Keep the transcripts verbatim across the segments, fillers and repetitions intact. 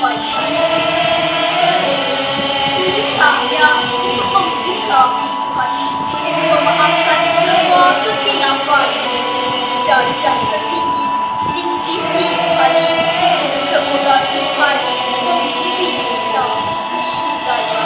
sampaikan. Kini saatnya untuk membuka pintu hati, memaafkan semua kekilafan. Darjat tertinggi di sisi Tuhan. Semoga Tuhan membimbing kita ke syurga-Nya.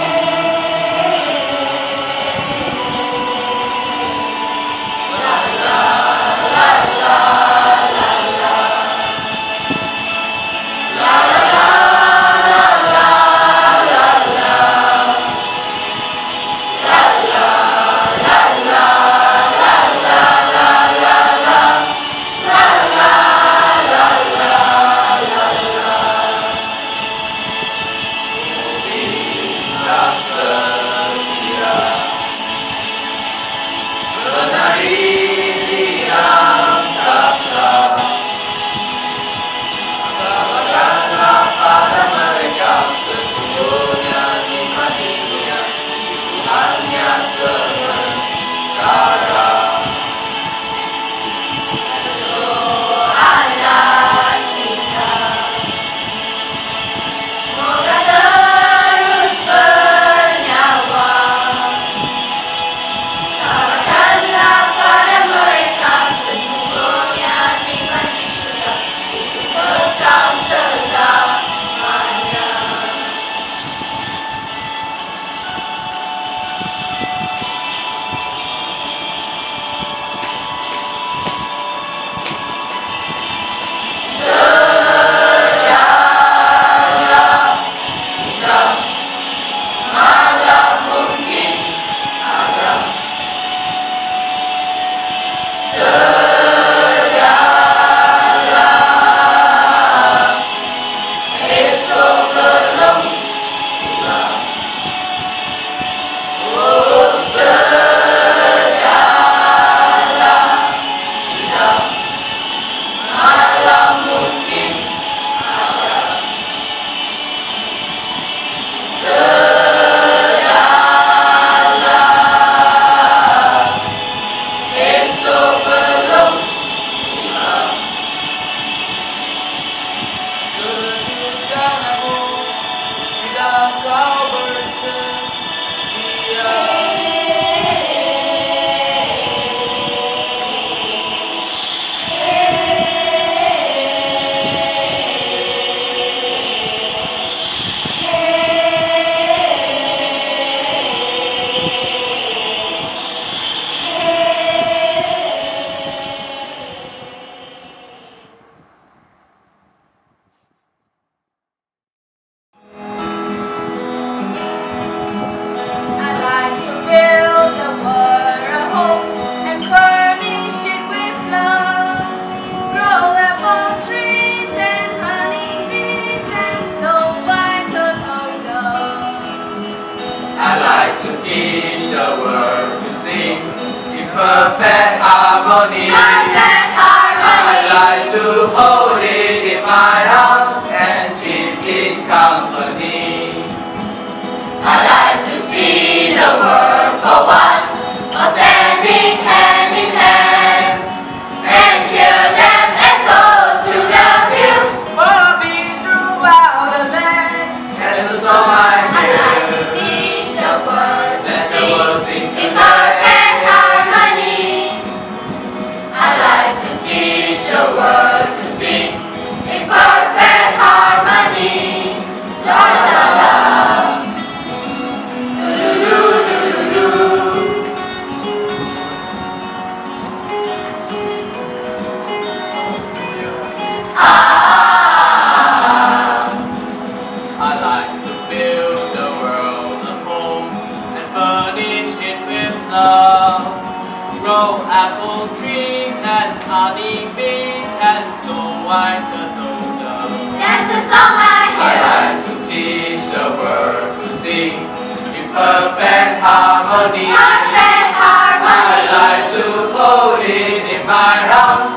Perfect harmony. Perfect harmony. I like to hold it in my arms and keep it company. I like to see the world for once, all standing hand in hand, and hear them echo through the hills, Far beats throughout the land. That's the song I I hear. like to teach the world to Let the sing world sing in together. perfect harmony. I like to teach the world to sing in perfect harmony. La la la. I like to build the world a home and furnish it with love. Grow apple trees and honey bees and Snow White the dove. That's the song I I hear. like to teach the world to sing in perfect harmony. Perfect harmony. I like to hold it in my arms